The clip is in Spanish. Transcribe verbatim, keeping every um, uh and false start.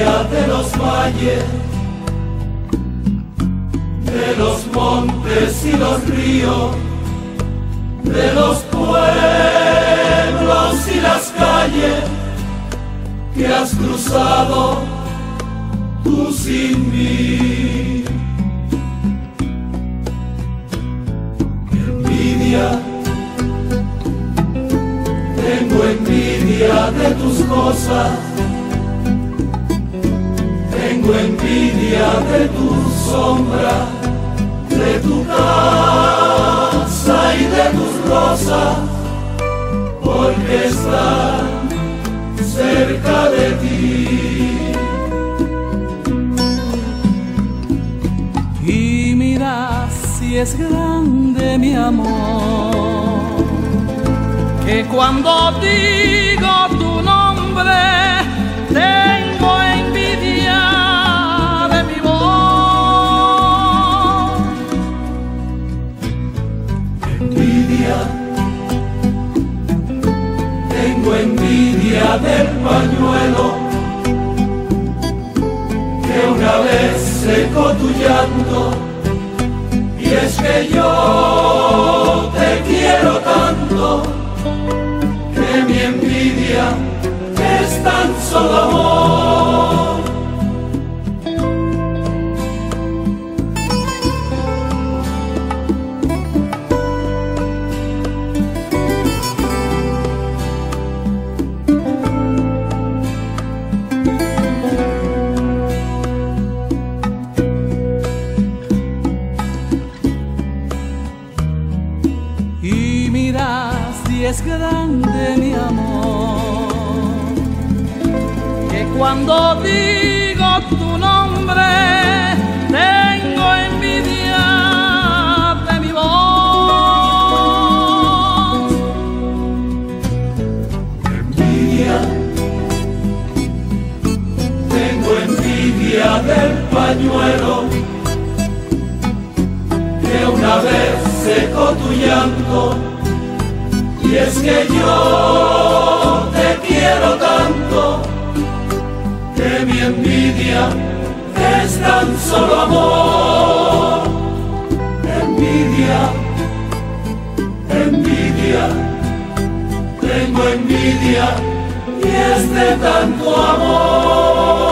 envidia de los valles, de los montes y los ríos, de los pueblos y las calles que has cruzado tú sin mí. Envidia, tengo envidia de tus cosas, tengo envidia de tu sombra, de tu casa y de tus rosas, porque están cerca de ti. Y mira si es grande mi amor, que cuando digo tu nombre tengo envidia de mi voz. Envidia, tengo envidia del pañuelo que una vez secó tu llanto, y es que yo te quiero tanto que mi envidia es tan solo amor. Y mira si es grande mi amor, que cuando digo tu nombre tengo envidia de mi voz. Envidia, tengo envidia del pañuelo que una vez secó tu llanto, y es que yo te quiero tanto que mi envidia es tan solo amor. Envidia, envidia, tengo envidia y es de tanto amor.